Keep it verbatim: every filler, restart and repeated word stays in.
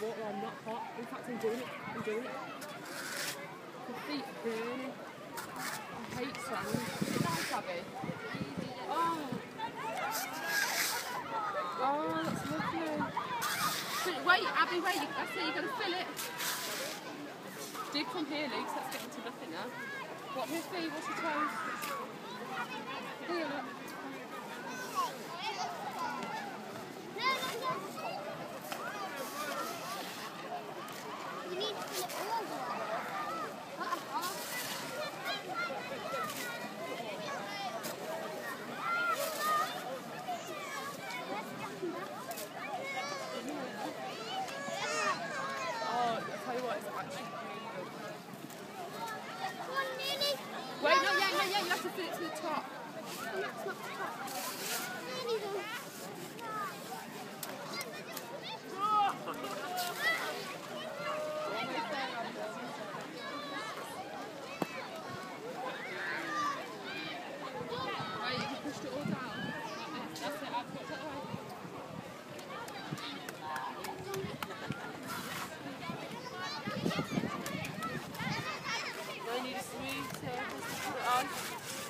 water on, not hot. In fact, I'm doing it. I'm doing it. My feet are burning. I hate sand. Is it nice, Abby? Oh. Oh, that's lovely. But wait, Abby, wait. That's it. You've got to fill it. Dig from here, Luke. Let's get into nothing now. What his feet? What's your toes? Here, look. You need to fill it all over. Oh, I'll tell you what, it's actually really good. One nearly. Wait, not yet, not yet. You have to fill it to the top. That's not the top. Nearly though. Almost there, Amber. Right, you can push it all down. That's it, I've got that way. Now you need a smooth surface to put it on.